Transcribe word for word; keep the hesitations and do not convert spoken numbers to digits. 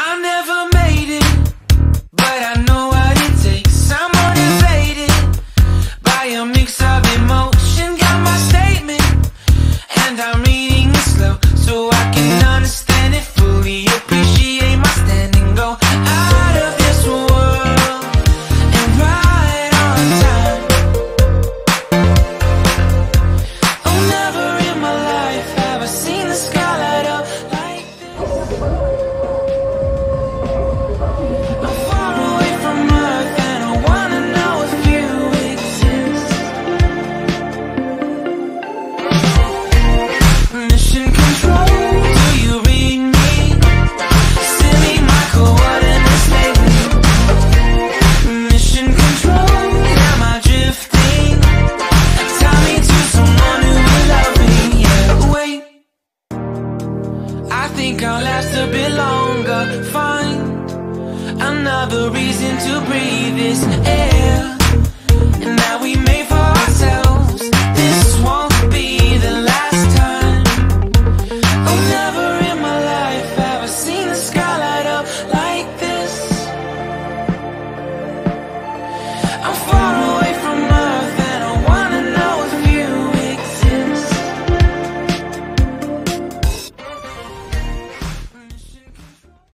I never made it, but I know what it takes. I'm motivated by a mix of emotion. Got my statement, and I'm reading it slow so I can understand it fully. Appreciate my standing, go out of this world and right on time. Oh, never in my life have I seen the sky light up like this. I'm far away from Earth and I wanna know if you exist. Mission control, do you read me? Send me my coordinates lately. Mission control, am I drifting? Tie me to someone who will love me. Yeah, wait, I think I'll last a bit longer. Find another reason to breathe this air, and now we